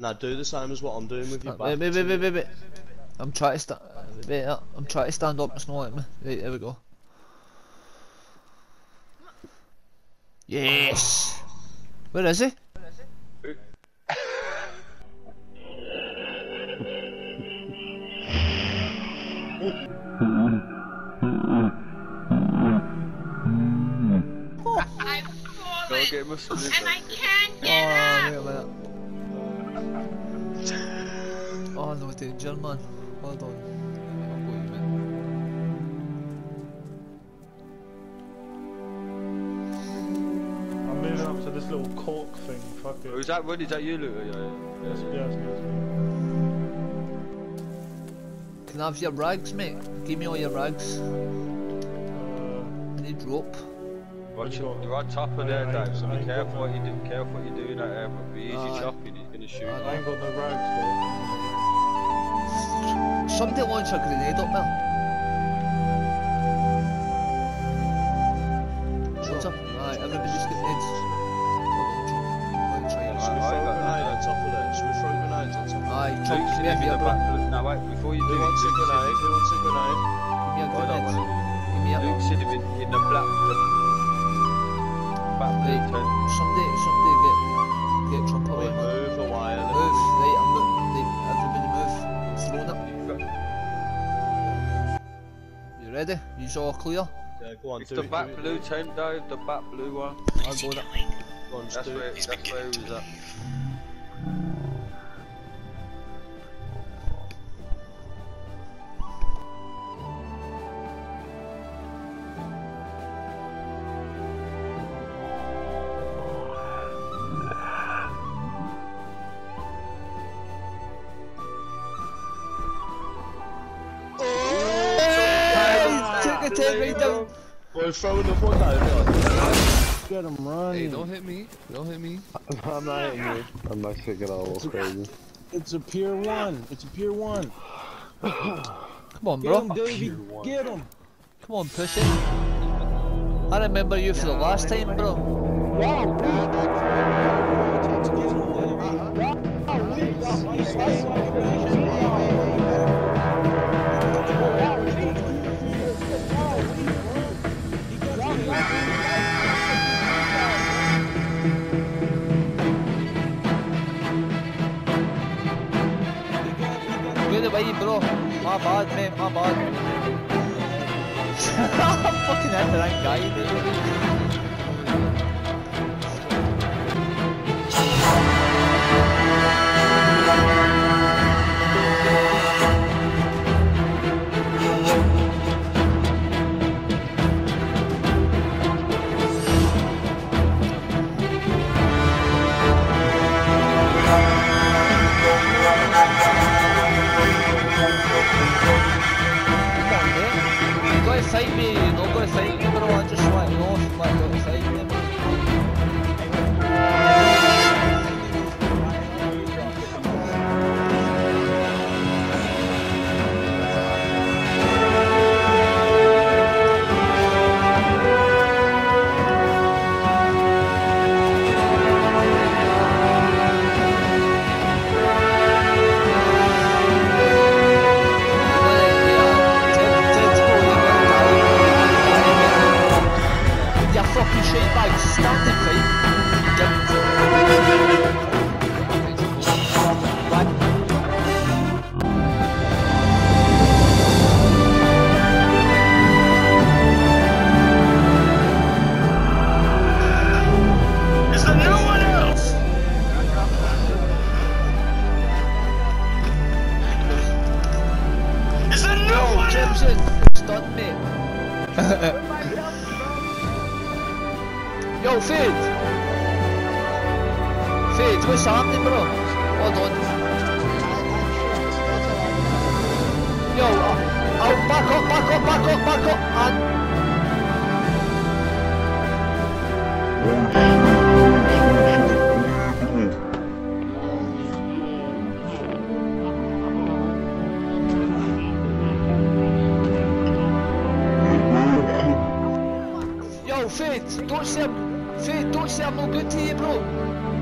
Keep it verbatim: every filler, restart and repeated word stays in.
Now do the same as what I'm doing with your Uh, back. wait, wait, wait, wait, wait, wait. I'm trying to stand. Wait, uh, I'm trying to stand up. It's not letting me. Right, there we go. Yes. Where is he? I've fallen, Go get Muslim. and I can't Oh, get up. wait a minute. Oh no, danger, man. Hold on. I'll go you, man. I'm moving up to this little cork thing. Fuck it. Oh, is that Rod? Is that you, Luke? Yeah, yeah. Yes, yes, yes. Can I have your rags, mate? Give me all your rags. Uh, I need rope. Watch What it. you You're on top of I there, ain't- Dave. So I be ain't careful got what no- you do. Careful what you're doing out there. But be easy Aye. chopping. He's gonna shoot. I you. ain't got no rags, bro. Somebody launch a grenade up there. What's up? Right, everybody's got heads. Should we Aye, throw a aye, grenade aye. on top of there? Should we throw grenades on top of there? Aye, Luke's Chuck, give me a in beer, the bro. back. Now wait, before you do Who it, wants a Luke's grenade? Who wants a grenade? Give me a I don't grenade. want Give me a... Luke's sitting in, in the black. The back blue Right, tent. somebody, somebody get, get Trump away, Right, man. move a wire. Move, right, I'm moving. Right, everybody move. I'm throwing it. You ready? You all clear? Yeah, go on, It's do the it. back do it, blue do it. tent, Dave. The back blue one. I'll go there. Go on, just That's do where. it. That's where he was at. Take the tent right down. We're throwing the one down. Get him running. Hey, don't hit me. Don't hit me. I'm not hitting you. I'm not taking all It's a- crazy. It's a pier one. It's a pier one. Come on, Get bro. him, Davey. Get him. Come on, pussy. I remember you for the last time, bro. Get away, bro. My bad, mate. My bad. I'm fucking into that guy, dude. You gotta fight me, you know, gotta fight me, bro. I just want to know if you want to fight me. You fucking shit bag, stand and fight. Get Is there no one else? Is there no one else? Jimson, stunt me. Yo, Fade! Fade, what's happening, bro? Hold on. Yo, uh, I'll back up, back up, back up, back up, and... Yo, Fade, don't say I'm... Fade, don't say I'm no good to you, bro.